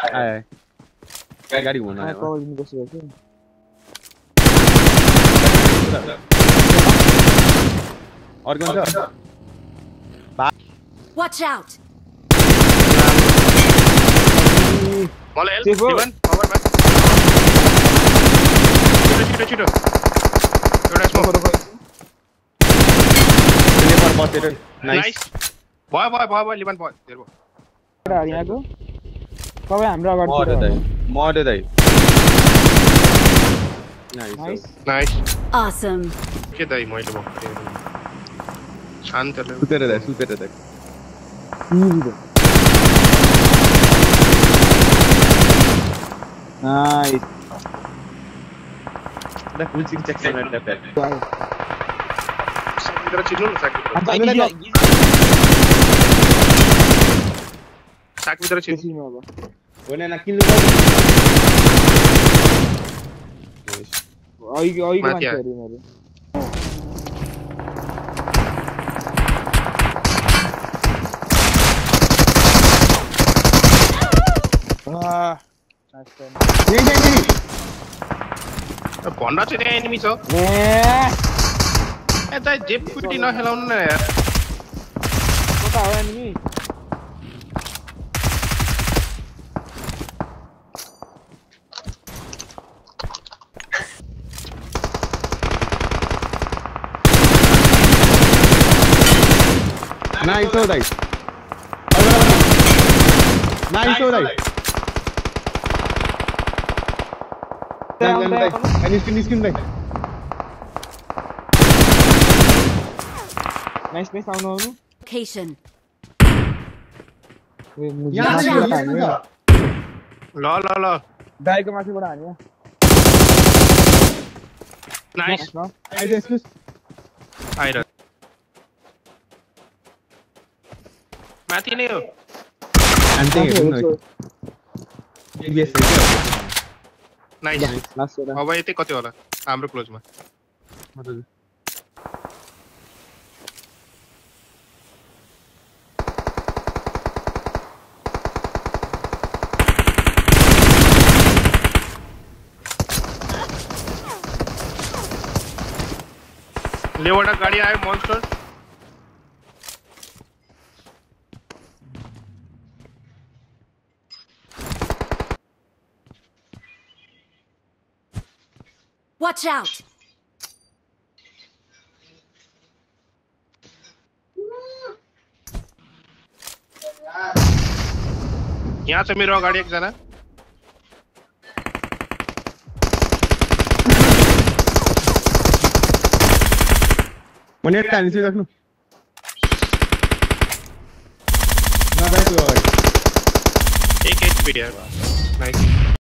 आए गाड़ी घुमाउन आयो कभर दिनु बसेको छु अर्को छ Watch out! मलाई हेल्प सेफो। जीवन कभरमा छिटो छिटो एउटा स्मोक त्यसले पर बसेर नाइस नाइस भयो लिबन भयो धेरै भयो एउटा यहाँको सबै हाम्रो अगाडि मर्यो दाइ नाइस नाइस नाइस Awesome. के दाइ मैले भयो शान्तले सुतेर दाइ nice the full six check गर्न ट्याप साकभित्र छिर्नु न साकभित्र छिर्नु होइन न किन्नु अहिलेको माथि मान्छेहरू यिनीहरू भन्न चाहिँ त्यहाँ एनिमी छ ए दाइ जेपपिटी नखेलाउनु न यार कता हो एनिमी नाइस हो दाइ नाइस हो दाइ निस्किन दाइ नाइस नाइस आउनु Location. ल दाइको माथिबाट हान्यो नाइस आइर माथि नै हो नाइस अब यतै कति होला हाम्रो क्लोजमा लेवटा गाडी आयो मोन्स्टर Watch out! यहाँ छ मेरो अगाडि एकजना मैले एक टाइम चाहिँ राख्नु एक HP यार नाइस